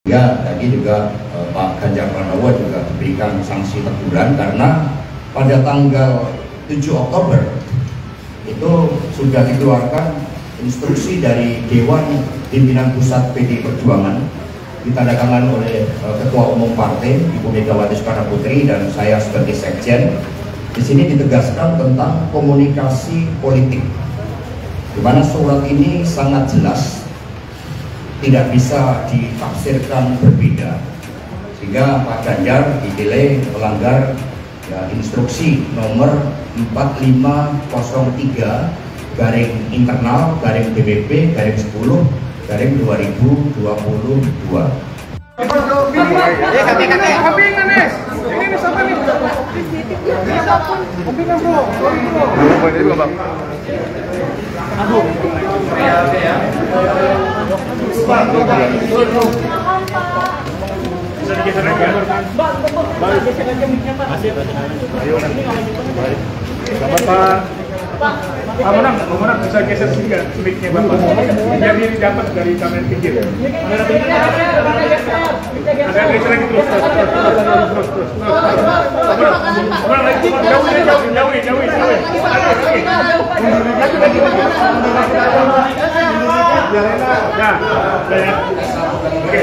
Ya, tadi juga Pak Ganjar Pranowo juga diberikan sanksi teguran karena pada tanggal 7 Oktober itu sudah dikeluarkan instruksi dari Dewan Pimpinan Pusat PD Perjuangan ditandatangani oleh Ketua Umum Partai Ibu Megawati Soekarno Putri dan saya sebagai Sekjen. Di sini ditegaskan tentang komunikasi politik, di mana surat ini sangat jelas, tidak bisa ditafsirkan berbeda, sehingga Pak Ganjar dinilai melanggar instruksi nomor 4503 garing internal garing BBP garing 10 garing 2022. Bisa digeser lagi ya? Pak Menang bisa geser sedikit mic-nya Bapak. Jadi dapat dari kamera pinggir. Kamera pinggir. Ada geser lagi terus. Menang lagi jauh. Ya. Oke.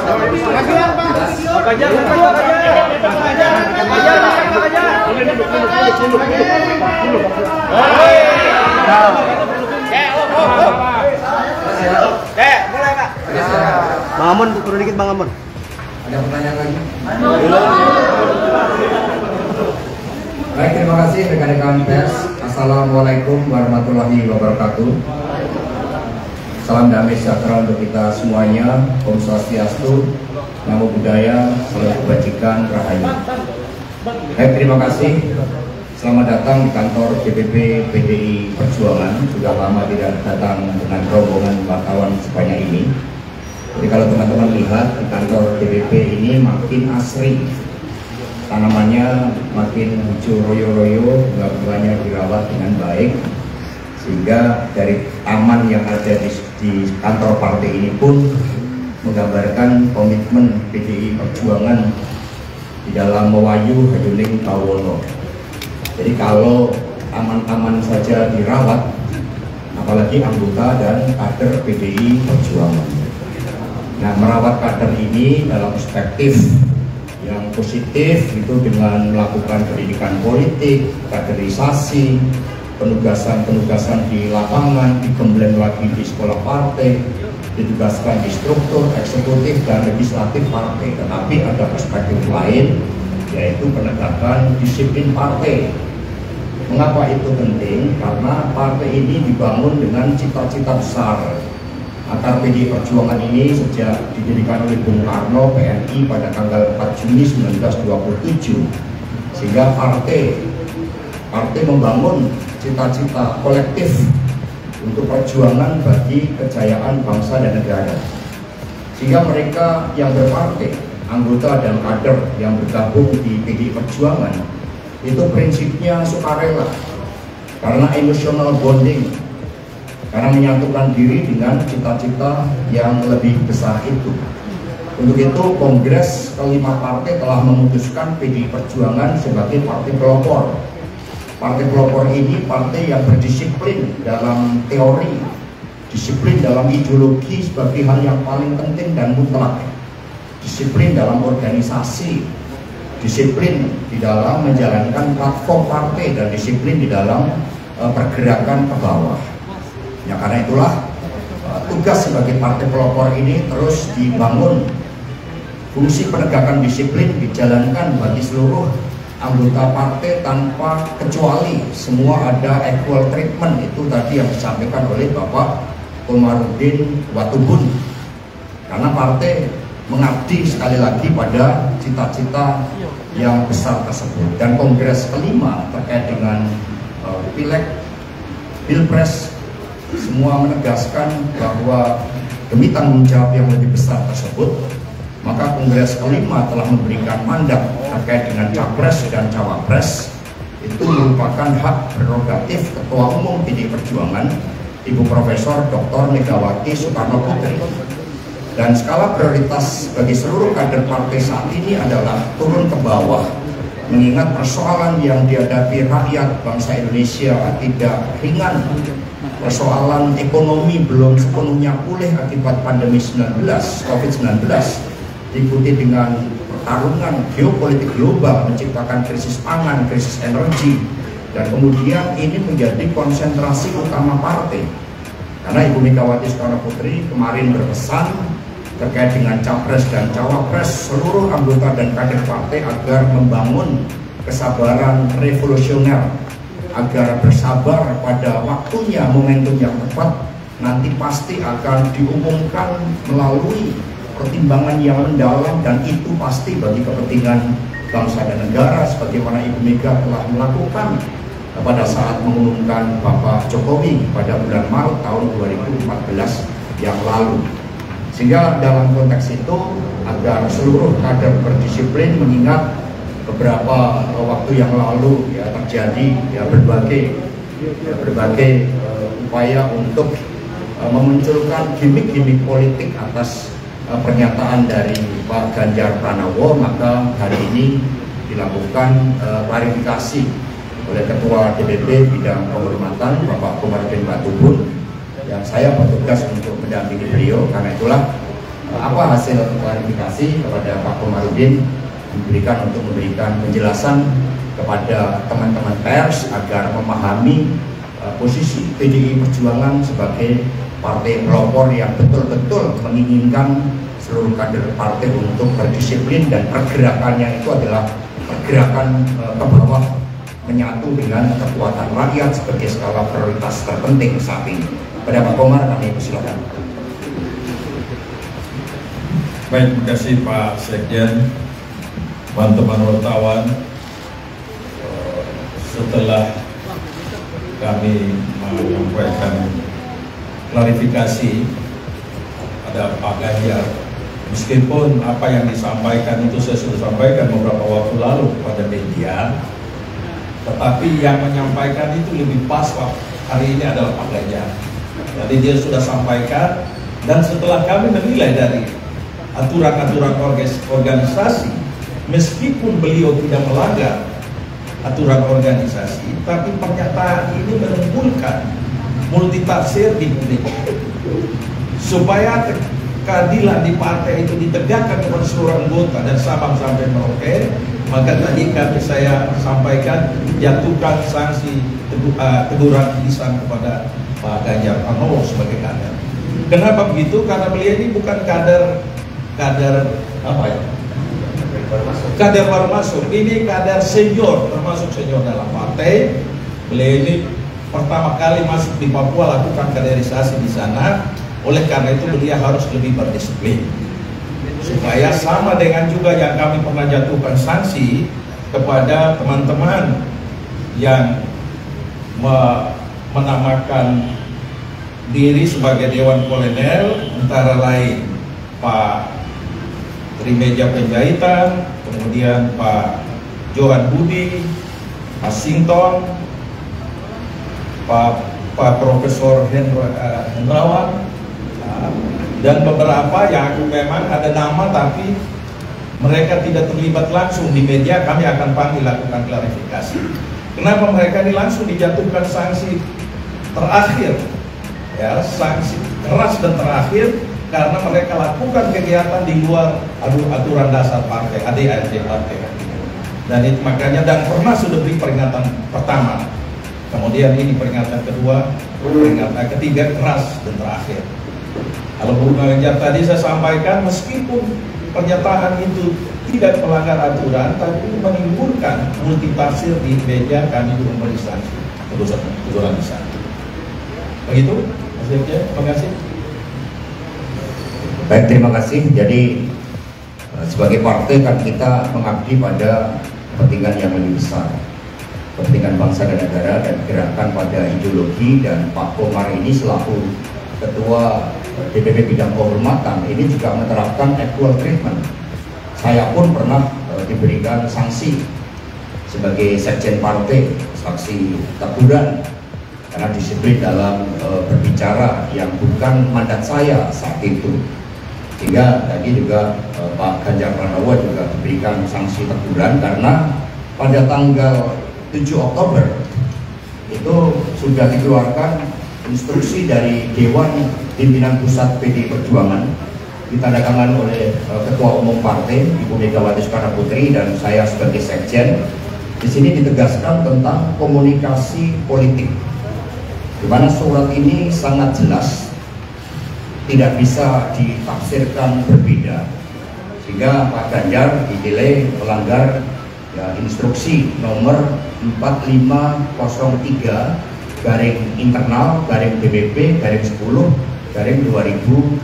Mulai Pak. Bang Amon, turun dikit Bang Amon. Ada pertanyaan lagi? Baik, terima kasih rekan-rekan pers. Assalamualaikum warahmatullahi wabarakatuh. Salam damai sejahtera untuk kita semuanya. Om Swastiastu, Namo Buddhaya, Salam Kebajikan, Rahayu. Baik, terima kasih. Selamat datang di kantor DPP PDI Perjuangan. Sudah lama tidak datang dengan rombongan wartawan sebanyak ini. Jadi kalau teman-teman lihat di kantor DPP ini makin asri, tanamannya makin hijau royo-royo, bunga-bunganya dirawat dengan baik, sehingga dari taman yang ada di kantor partai ini pun menggambarkan komitmen PDI Perjuangan di dalam mewayu Hayuning Kawono. Jadi kalau taman-taman saja dirawat, apalagi anggota dan kader PDI Perjuangan. Nah, merawat kader ini dalam perspektif yang positif itu dengan melakukan pendidikan politik, kaderisasi, penugasan di lapangan, digembleng lagi di sekolah partai, ditugaskan di struktur eksekutif dan legislatif partai. Tetapi ada perspektif lain, yaitu penegakan disiplin partai. Mengapa itu penting? Karena partai ini dibangun dengan cita-cita besar. Akar PDI Perjuangan ini sejak didirikan oleh Bung Karno PNI pada tanggal 4 Juni 1927, sehingga partai membangun cita-cita kolektif untuk perjuangan bagi kejayaan bangsa dan negara. Sehingga mereka yang berpartai, anggota dan kader yang bergabung di PDI Perjuangan itu prinsipnya sukarela, karena emotional bonding, karena menyatukan diri dengan cita-cita yang lebih besar itu. Untuk itu Kongres kelima partai telah memutuskan PDI Perjuangan sebagai partai pelopor. Partai pelopor ini partai yang berdisiplin dalam teori, disiplin dalam ideologi sebagai hal yang paling penting dan mutlak, disiplin dalam organisasi, disiplin di dalam menjalankan platform partai, dan disiplin di dalam pergerakan ke bawah. Ya, karena itulah tugas sebagai partai pelopor ini terus dibangun. Fungsi penegakan disiplin dijalankan bagi seluruh anggota partai tanpa kecuali, semua ada equal treatment. Itu tadi yang disampaikan oleh Bapak Komarudin Watubun, karena partai mengabdi sekali lagi pada cita-cita yang besar tersebut. Dan Kongres kelima terkait dengan Pileg, Pilpres, semua menegaskan bahwa demi tanggung jawab yang lebih besar tersebut, maka Kongres kelima telah memberikan mandat terkait dengan Capres dan Cawapres. Itu merupakan hak prerogatif Ketua Umum PDI Perjuangan, Ibu Profesor Dr. Megawati Soekarno Putri. Dan skala prioritas bagi seluruh kader partai saat ini adalah turun ke bawah, mengingat persoalan yang dihadapi rakyat bangsa Indonesia tidak ringan. Persoalan ekonomi belum sepenuhnya pulih akibat pandemi COVID-19, diikuti dengan pertarungan geopolitik global menciptakan krisis pangan, krisis energi, dan kemudian ini menjadi konsentrasi utama partai. Karena Ibu Megawati Soekarno Putri kemarin berpesan terkait dengan capres dan cawapres seluruh anggota dan kader partai agar membangun kesabaran revolusioner, agar bersabar pada waktunya, momentum yang tepat nanti pasti akan diumumkan melalui pertimbangan yang mendalam, dan itu pasti bagi kepentingan bangsa dan negara sebagaimana Ibu Mega telah melakukan pada saat mengumumkan Bapak Jokowi pada bulan Maret tahun 2014 yang lalu. Sehingga dalam konteks itu agar seluruh kader berdisiplin, mengingat beberapa waktu yang lalu ya terjadi berbagai upaya untuk memunculkan gimmick-gimmick politik atas pernyataan dari Pak Ganjar Pranowo, maka hari ini dilakukan klarifikasi oleh Ketua DPP Bidang Penghormatan Bapak Komarudin Batubun, yang saya bertugas untuk mendampingi beliau. Karena itulah apa hasil klarifikasi kepada Pak Komarudin diberikan untuk memberikan penjelasan kepada teman-teman pers agar memahami posisi PDI Perjuangan sebagai partai pelopor yang betul-betul menginginkan seluruh kader partai untuk berdisiplin, dan pergerakannya itu adalah pergerakan ke bawah, menyatu dengan kekuatan rakyat sebagai skala prioritas terpenting saat ini. Pada Pak Komar kami persilakan. Baik, terima kasih Pak Sekjen, teman-teman wartawan. Setelah kami menyampaikan klarifikasi ada Pak Ganjar, meskipun apa yang disampaikan itu saya sudah sampaikan beberapa waktu lalu kepada media, tetapi yang menyampaikan itu lebih pas Pak hari ini adalah Pak Ganjar. Jadi dia sudah sampaikan, dan setelah kami menilai dari aturan-aturan organisasi, meskipun beliau tidak melanggar aturan organisasi, tapi pernyataan ini menimbulkan multitafsir di publik. Supaya keadilan di partai itu ditegakkan kepada seluruh anggota dan Sabang sampai Merauke, maka tadi saya sampaikan jatuhkan sanksi teguran lisan kepada Pak Ganjar Pranowo sebagai kader. Kenapa begitu? Karena beliau ini bukan kader apa ya? Kader baru masuk. Ini kader senior, termasuk senior dalam partai. Beliau ini pertama kali masuk di Papua, lakukan kaderisasi di sana. Oleh karena itu beliau harus lebih berdisiplin, supaya sama dengan juga yang kami pernah jatuhkan sanksi kepada teman-teman yang menamakan diri sebagai Dewan Kolonel, antara lain Pak Trimeja Penjahitan, kemudian Pak Johan Budi, Pak Sington, Pak Profesor Hendrawan, dan beberapa yang memang ada nama tapi mereka tidak terlibat langsung di media, kami akan panggil lakukan klarifikasi. Kenapa mereka ini langsung dijatuhkan sanksi terakhir, ya, sanksi keras dan terakhir, karena mereka lakukan kegiatan di luar aturan dasar partai, ADART partai. Dan itu makanya, dan pernah sudah beri peringatan pertama, kemudian ini peringatan kedua, peringatan ketiga keras dan terakhir. Kalau Bu Ganjar tadi saya sampaikan, meskipun pernyataan itu tidak melanggar aturan, tapi menimbulkan multitafsir di media, kami memberi sanksi teguran lisan. Begitu, Mas Sekjen, terima kasih. Baik, terima kasih. Jadi sebagai partai kan kita mengabdi pada kepentingan yang lebih besar, kepentingan bangsa dan negara, dan gerakan pada ideologi. Dan Pak Komar ini selaku Ketua DPP Bidang Kehormatan ini juga menerapkan equal treatment. Saya pun pernah diberikan sanksi sebagai sekjen partai, sanksi teguran karena disiplin dalam berbicara yang bukan mandat saya saat itu. Sehingga tadi juga Pak Ganjar Pranowo juga diberikan sanksi teguran karena pada tanggal 7 Oktober itu sudah dikeluarkan instruksi dari Dewan Pimpinan Pusat PDI Perjuangan ditandatangani oleh Ketua Umum Partai Ibu Megawati Soekarno Putri dan saya sebagai Sekjen. Di sini ditegaskan tentang komunikasi politik, di mana surat ini sangat jelas, tidak bisa ditafsirkan berbeda, sehingga Pak Ganjar dinilai melanggar ya, instruksi nomor 4503 garing internal garing BBP garing 10 garing 2022.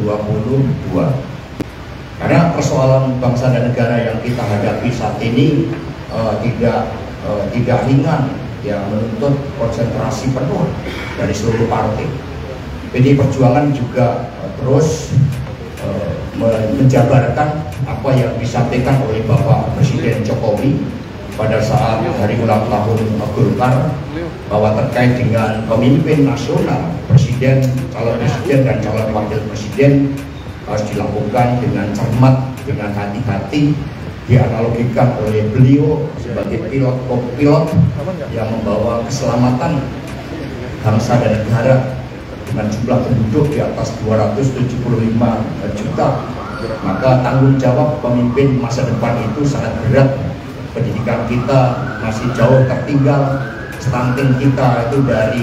Karena persoalan bangsa dan negara yang kita hadapi saat ini tidak ringan, yang menuntut konsentrasi penuh dari seluruh partai. PDI Perjuangan juga terus menjabarkan apa yang disampaikan oleh Bapak Presiden Jokowi pada saat hari ulang tahun Golkar, bahwa terkait dengan pemimpin nasional, presiden, calon presiden dan calon wakil presiden harus dilakukan dengan cermat, dengan hati-hati. Dianalogikan oleh beliau sebagai pilot yang membawa keselamatan bangsa dan negara dengan jumlah penduduk di atas 275 juta. Maka tanggung jawab pemimpin masa depan itu sangat berat. Pendidikan kita masih jauh tertinggal, stunting kita itu dari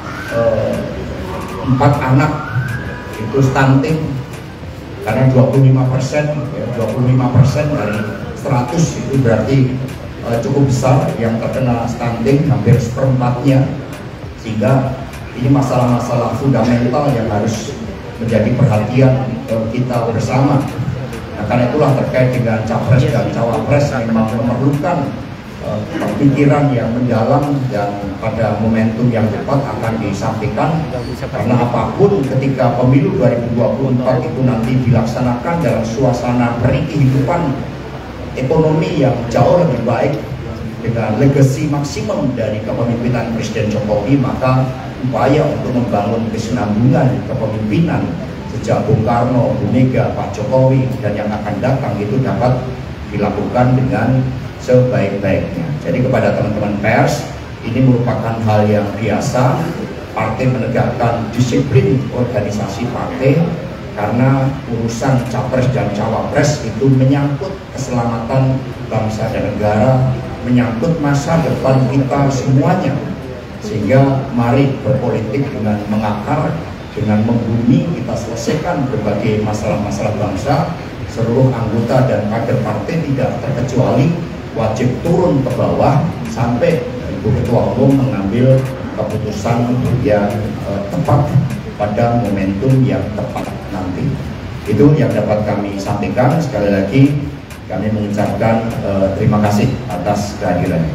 4 anak itu stunting, karena 25% dari 100 itu berarti cukup besar yang terkena stunting, hampir seperempatnya. Sehingga ini masalah-masalah fundamental yang harus menjadi perhatian kita bersama. Nah, karena itulah terkait dengan capres dan cawapres memang memerlukan pikiran yang mendalam dan pada momentum yang tepat akan disampaikan. Karena apapun ketika pemilu 2024 itu nanti dilaksanakan dalam suasana beri kehidupan ekonomi yang jauh lebih baik dengan legasi maksimum dari kepemimpinan Presiden Jokowi, maka upaya untuk membangun kesinambungan kepemimpinan sejak Bung Karno, Bu Mega, Pak Jokowi dan yang akan datang itu dapat dilakukan dengan sebaik-baiknya. Jadi kepada teman-teman pers, ini merupakan hal yang biasa. Partai menegakkan disiplin organisasi partai, karena urusan capres dan cawapres itu menyangkut keselamatan bangsa dan negara, menyangkut masa depan kita semuanya. Sehingga mari berpolitik dengan mengakar, dengan membumi, kita selesaikan berbagai masalah-masalah bangsa. Seluruh anggota dan kader partai tidak terkecuali wajib turun ke bawah sampai Ibu Ketua Umum mengambil keputusan yang tepat pada momentum yang tepat nanti. Itu yang dapat kami sampaikan. Sekali lagi kami mengucapkan terima kasih atas kehadirannya.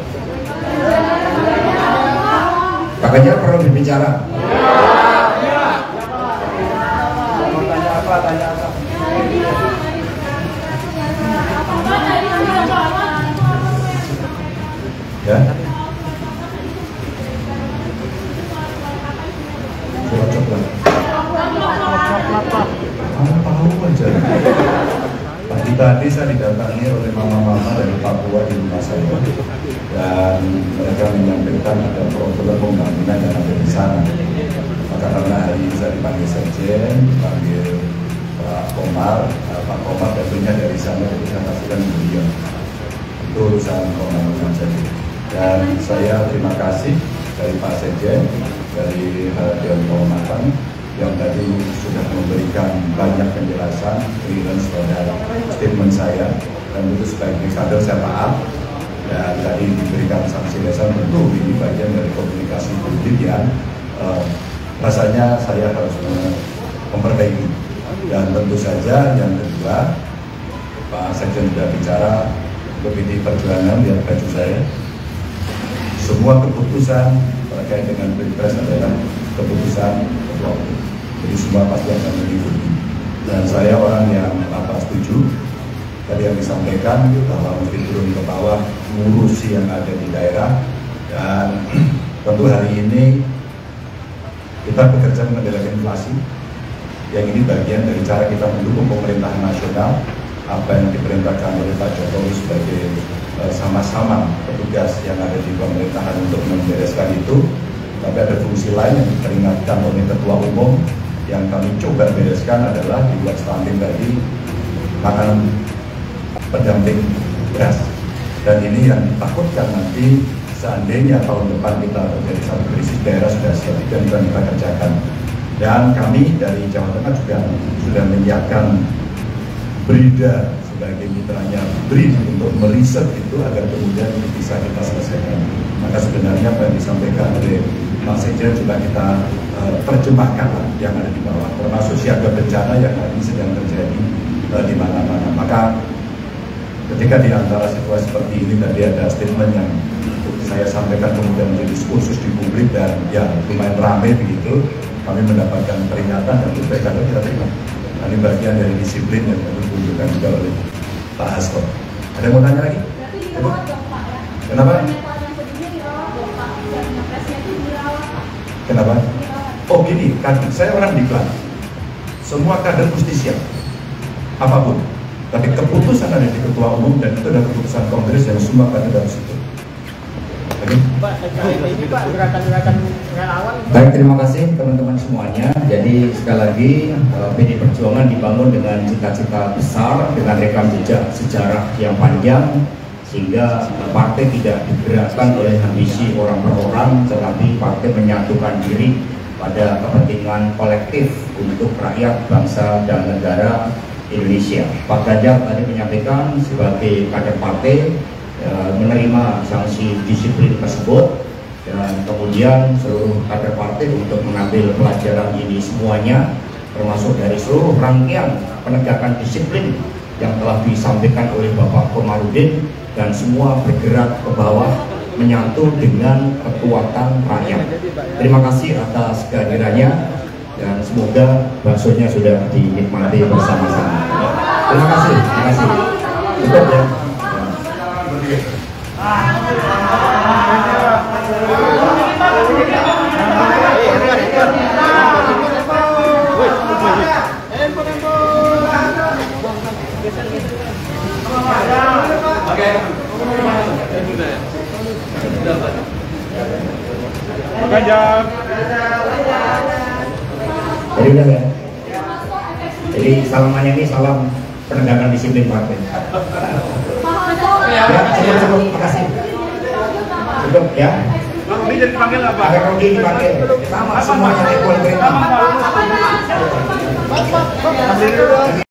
Pak Ganjar perlu berbicara. Mau tanya apa? Ya. Coba. Kamu tahu aja. Tadi saya didatangi oleh mama-mama dari Papua di rumah saya, dan mereka menyampaikan ada program pembangunan yang ada di sana. Maka karena hari ini saya dipanggil Sekjen, dipanggil Pak Komar tentunya dari sana, jadi saya pastikan beliau itu urusan pembangunan saja. Dan saya terima kasih dari Pak Sekjen, dari Dewan Kehormatan yang tadi sudah memberikan banyak penjelasan, clearance pada statement saya, dan itu sebagai kader saya taat. Dan tadi diberikan sanksi lesan, tentu ini bagian dari komunikasi politik yang rasanya saya harus memperbaiki. Dan tentu saja yang kedua, Pak Sekjen sudah bicara PDI Perjuangan di baju saya. Semua keputusan terkait dengan Pilpres adalah keputusan Ketua Umum. Jadi semua pasti akan mengikuti. Dan saya orang yang setuju tadi yang disampaikan bahwa mesti turun ke bawah, ngurusi yang ada di daerah. Dan tentu hari ini kita bekerja mengendalikan inflasi. Yang ini bagian dari cara kita mendukung pemerintahan nasional, apa yang diperintahkan oleh Pak Jokowi sebagai sama-sama petugas yang ada di pemerintahan untuk membereskan itu. Tapi ada fungsi lain yang diperingatkan oleh Ketua Umum yang kami coba bereskan adalah dibuat stunting tadi, makanan pendamping beras. Dan ini yang ditakutkan nanti seandainya tahun depan kita terjadi satu krisis daerah sudah siap dan kita kerjakan. Dan kami dari Jawa Tengah juga sudah menyiapkan BRIDA sebagai mitranya BRIN untuk meriset itu agar kemudian bisa kita selesaikan. Maka sebenarnya apa yang disampaikan oleh Pak Sekjen juga kita terjemahkan yang ada di bawah, termasuk siaga bencana yang hari ini sedang terjadi di mana-mana. Maka ketika di antara situasi seperti ini tadi ada statement yang saya sampaikan kemudian menjadi diskursus di publik dan ya lumayan ramai begitu, kami mendapatkan peringatan dan feedback karena kita terima. Ini bagian dari disiplin yang ditunjukkan juga oleh Pak Hasto. Ada yang mau tanya lagi? Kenapa? Kenapa? Oh gini, saya orang diklat. Semua kader mesti siap, apapun. Tapi keputusan ada di Ketua Umum dan itu adalah keputusan Kongres yang semua kader harus ikut. Baik, terima kasih teman-teman semuanya. Jadi sekali lagi PD Perjuangan dibangun dengan cita-cita besar, dengan rekam jejak sejarah yang panjang, sehingga partai tidak digerakkan oleh ambisi orang per orang, tetapi partai menyatukan diri pada kepentingan kolektif untuk rakyat, bangsa, dan negara Indonesia. Pak Ganjar tadi menyampaikan sebagai kader partai menerima sanksi disiplin tersebut, dan kemudian seluruh kader partai untuk mengambil pelajaran ini semuanya, termasuk dari seluruh rangkaian penegakan disiplin yang telah disampaikan oleh Bapak Komarudin, dan semua bergerak ke bawah menyatu dengan kekuatan rakyat. Terima kasih atas kehadirannya dan semoga baksonya sudah dinikmati bersama-sama. Terima kasih. Tutup ya. Ganjar. Jadi udah ya. Jadi salamannya ini salam penegakan disiplin partai. Ya, cukup, makasih. Cukup ya. Bang Rudi jadi dipanggil apa? Ada Rudi dipanggil. Sama semuanya equal.